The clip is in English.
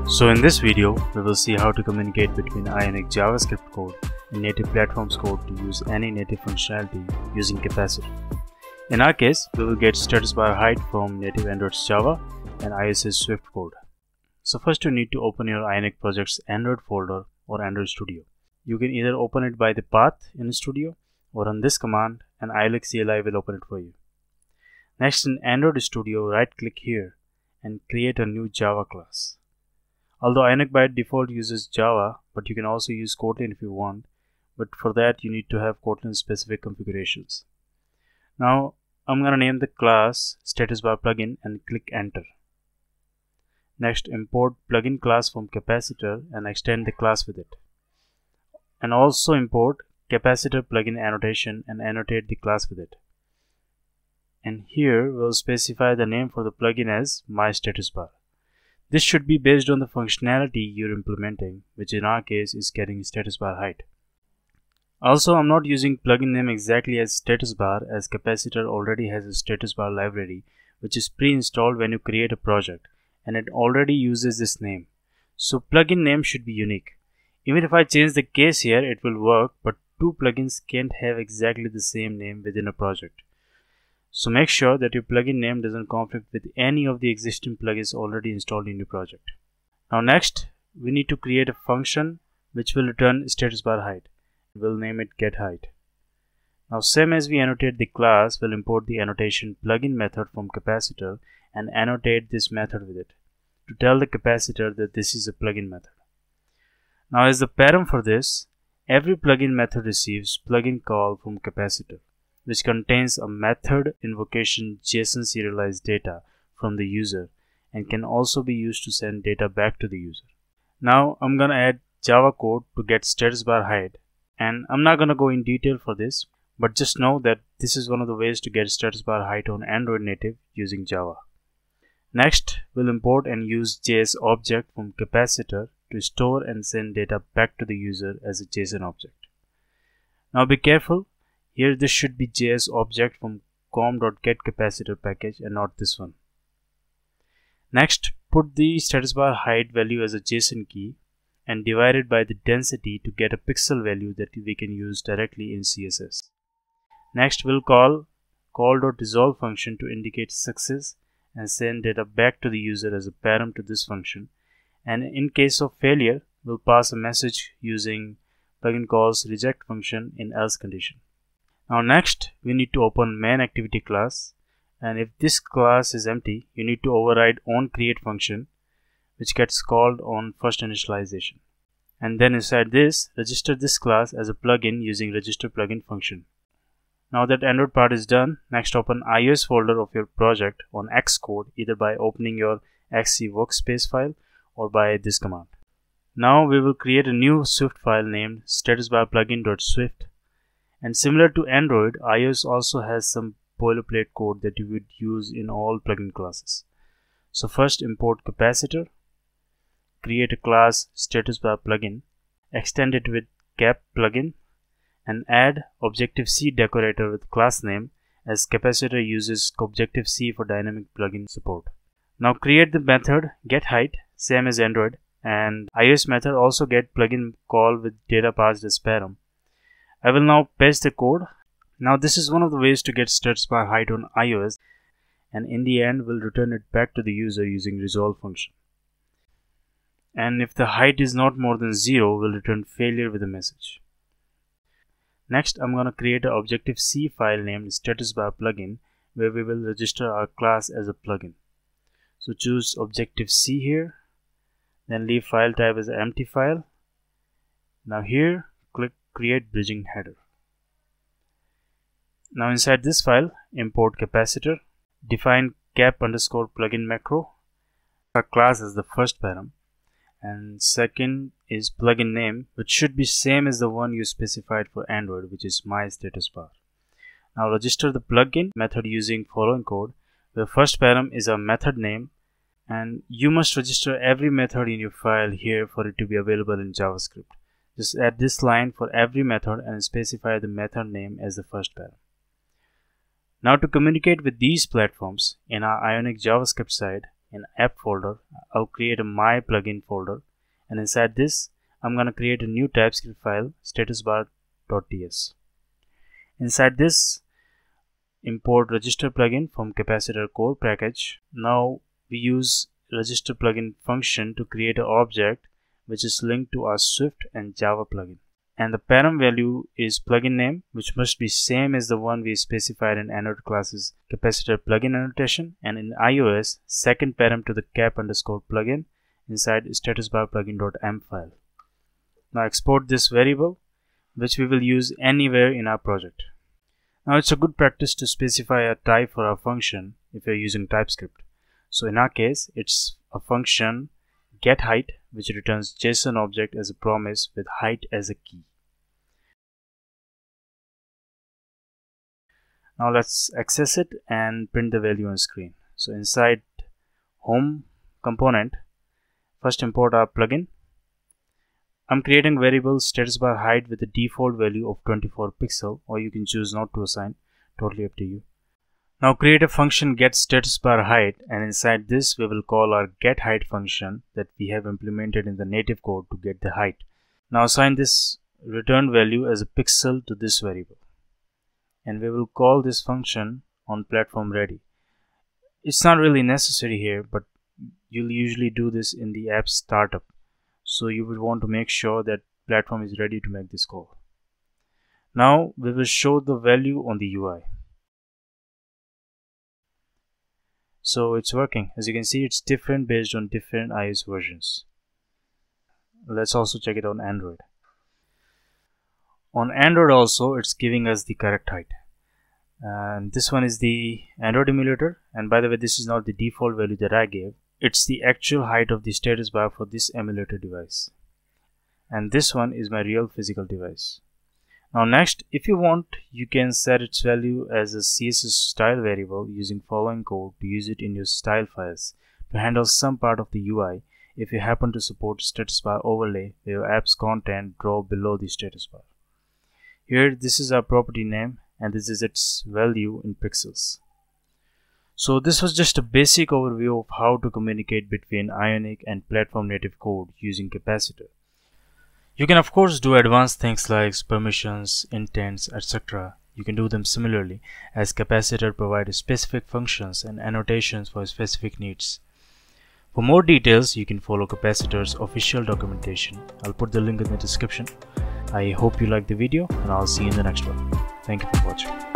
So in this video, we will see how to communicate between Ionic JavaScript code and native platforms code to use any native functionality using Capacitor. In our case, we will get status bar height from native Android's Java and iOS's Swift code. So first you need to open your Ionic project's Android folder or Android Studio. You can either open it by the path in Studio or on this command, and Ionic CLI will open it for you. Next, in Android Studio, right click here and create a new Java class. Although Ionic by default uses Java, but you can also use Kotlin if you want, but for that you need to have Kotlin specific configurations. Now I'm going to name the class status bar plugin and click enter. Next, import plugin class from Capacitor and extend the class with it. And also import Capacitor plugin annotation and annotate the class with it. And here we'll specify the name for the plugin as myStatusBar. This should be based on the functionality you're implementing, which in our case is getting status bar height. Also, I'm not using plugin name exactly as status bar, as Capacitor already has a status bar library which is pre-installed when you create a project, and it already uses this name. So plugin name should be unique. Even if I change the case here, it will work, but two plugins can't have exactly the same name within a project. So make sure that your plugin name doesn't conflict with any of the existing plugins already installed in your project. Now next, we need to create a function which will return status bar height. We'll name it getHeight. Now same as we annotate the class, we'll import the annotation plugin method from Capacitor and annotate this method with it to tell the Capacitor that this is a plugin method. Now as the param for this, every plugin method receives plugin call from Capacitor, which contains a method invocation JSON serialized data from the user and can also be used to send data back to the user. Now I'm gonna add Java code to get status bar height, and I'm not gonna go in detail for this, but just know that this is one of the ways to get status bar height on Android native using Java. Next, we'll import and use JS object from Capacitor to store and send data back to the user as a JSON object. Now be careful. Here this should be JS object from com.getCapacitor package and not this one. Next, put the status bar height value as a JSON key and divide it by the density to get a pixel value that we can use directly in CSS. Next, we'll call call.resolve function to indicate success and send data back to the user as a param to this function. And in case of failure, we'll pass a message using plugin calls reject function in else condition. Now next, we need to open main_activity class, and if this class is empty, you need to override onCreate function, which gets called on first initialization. And then inside this, register this class as a plugin using register plugin function. Now that Android part is done, next open iOS folder of your project on Xcode, either by opening your XC workspace file or by this command. Now we will create a new Swift file named statusbarplugin.swift. And similar to Android, iOS also has some boilerplate code that you would use in all plugin classes. So first import Capacitor, create a class statusbarplugin, extend it with cap plugin, and add Objective-C decorator with class name, as Capacitor uses Objective-C for dynamic plugin support. Now create the method getHeight, same as Android, and iOS method also get plugin call with data passed as param. I will now paste the code. Now this is one of the ways to get status bar height on iOS, and in the end we'll return it back to the user using resolve function. And if the height is not more than 0, we'll return failure with a message. Next, I'm going to create an Objective-C file named statusbarplugin, where we will register our class as a plugin. So choose Objective-C here, then leave file type as an empty file. Now here, click create bridging header. Now inside this file, import Capacitor, define cap_plugin macro, our class as the first param, and second is plugin name, which should be same as the one you specified for Android, which is myStatusBar. Now register the plugin method using following code, where first param is a method name, and you must register every method in your file here for it to be available in JavaScript. Just add this line for every method and specify the method name as the first param. Now to communicate with these platforms, in our Ionic JavaScript side, in app folder, I'll create a my plugin folder, and inside this I'm gonna create a new TypeScript file, statusbar.ts. Inside this, import register plugin from capacitor core package. Now we use register plugin function to create an object which is linked to our Swift and Java plugin. And the param value is plugin name, which must be same as the one we specified in Android classes capacitor plugin annotation, and in iOS second param to the cap_plugin inside statusbar plugin.m file. Now export this variable, which we will use anywhere in our project. Now it's a good practice to specify a type for our function if you're using TypeScript. So in our case, it's a function getHeight, which returns JSON object as a promise with height as a key. Now let's access it and print the value on screen. So inside home component, first import our plugin. I'm creating variable statusbar height with a default value of 24 pixel, or you can choose not to assign, totally up to you. Now create a function getStatusbar height, and inside this we will call our getHeight function that we have implemented in the native code to get the height. Now assign this return value as a pixel to this variable, and we will call this function on platform ready. It's not really necessary here, but you'll usually do this in the app startup, so you would want to make sure that platform is ready to make this call. Now we will show the value on the UI. So it's working. As you can see, it's different based on different iOS versions. Let's also check it on Android. On Android also, it's giving us the correct height. And this one is the Android emulator, and by the way, this is not the default value that I gave. It's the actual height of the status bar for this emulator device, and this one is my real physical device. Now next, if you want, you can set its value as a CSS style variable using following code to use it in your style files to handle some part of the UI if you happen to support status bar overlay where your app's content draw below the status bar. Here this is our property name, and this is its value in pixels. So this was just a basic overview of how to communicate between Ionic and platform native code using Capacitor. You can of course do advanced things like permissions, intents, etc. You can do them similarly, as Capacitor provides specific functions and annotations for specific needs. For more details, you can follow Capacitor's official documentation. I'll put the link in the description. I hope you liked the video, and I'll see you in the next one. Thank you for watching.